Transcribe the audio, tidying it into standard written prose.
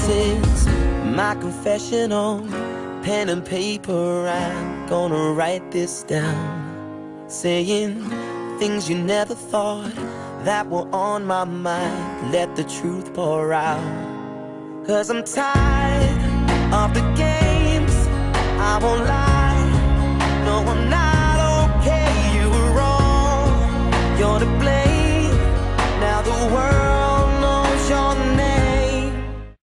is my confessional. Pen and paper, I'm gonna write this down. Saying things you never thought that were on my mind. Let the truth pour out. 'Cause I'm tired of the games, I won't lie. No, I'm not.